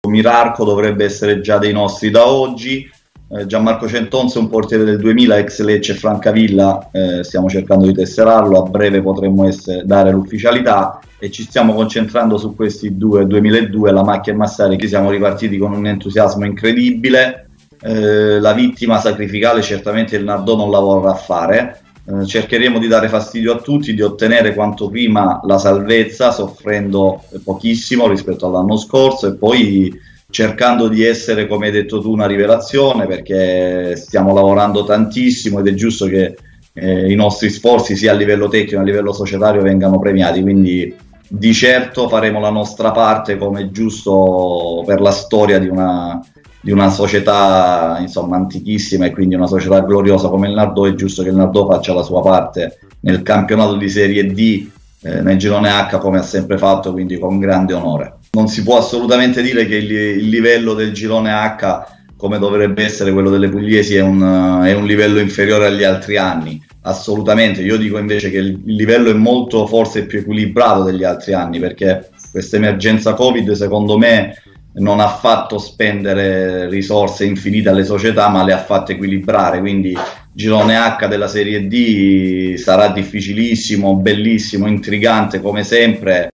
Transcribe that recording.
Mirarco dovrebbe essere già dei nostri da oggi. Gianmarco Centonze è un portiere del 2000, ex Lecce e Francavilla, stiamo cercando di tesserarlo, a breve potremmo dare l'ufficialità e ci stiamo concentrando su questi due, 2002, la Macchia e Massari, che siamo ripartiti con un entusiasmo incredibile. La vittima sacrificale certamente il Nardò non la vorrà fare. Cercheremo di dare fastidio a tutti, di ottenere quanto prima la salvezza, soffrendo pochissimo rispetto all'anno scorso e poi cercando di essere, come hai detto tu, una rivelazione, perché stiamo lavorando tantissimo ed è giusto che i nostri sforzi sia a livello tecnico che a livello societario vengano premiati, quindi di certo faremo la nostra parte come è giusto per la storia di una società insomma antichissima e quindi una società gloriosa come il Nardò. È giusto che il Nardò faccia la sua parte nel campionato di Serie D, nel girone H, come ha sempre fatto, quindi con grande onore. Non si può assolutamente dire che il livello del girone H, come dovrebbe essere quello delle pugliesi, è un livello inferiore agli altri anni, assolutamente. Io dico invece che il livello è molto, forse più equilibrato degli altri anni, perché questa emergenza Covid secondo me non ha fatto spendere risorse infinite alle società, ma le ha fatte equilibrare, quindi girone H della Serie D sarà difficilissimo, bellissimo, intrigante come sempre,